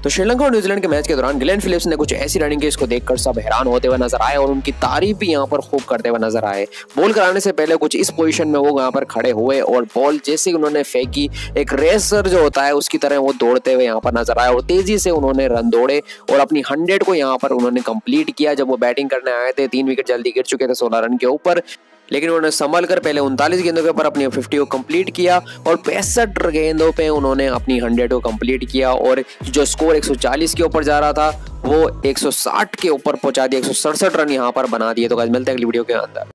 तो श्रीलंका और न्यूजीलैंड के मैच के दौरान ग्लेन फिलिप्स ने कुछ ऐसी रनिंग की इसको देखकर सब हैरान होते हुए नजर आए और उनकी तारीफ भी यहाँ पर खूब करते हुए नजर आए। बॉल कराने से पहले कुछ इस पोजीशन में वो यहाँ पर खड़े हुए और बॉल जैसे उन्होंने फेंकी, एक रेसर जो होता है उसकी तरह वो दौड़ते हुए यहाँ पर नजर आए और तेजी से उन्होंने रन दौड़े और अपनी 100 को यहाँ पर उन्होंने कंप्लीट किया। जब वो बैटिंग करने आए थे 3 विकेट जल्दी गिर चुके थे 16 रन के ऊपर, लेकिन उन्होंने संभल कर पहले 39 गेंदों के ऊपर अपनी 50 को कंप्लीट किया और 65 गेंदों पे उन्होंने अपनी 100 को कंप्लीट किया और जो स्कोर 140 के ऊपर जा रहा था वो 160 के ऊपर पहुंचा दिया, 167 रन यहाँ पर बना दिए। तो गाइस मिलते हैं अगली वीडियो के अंदर।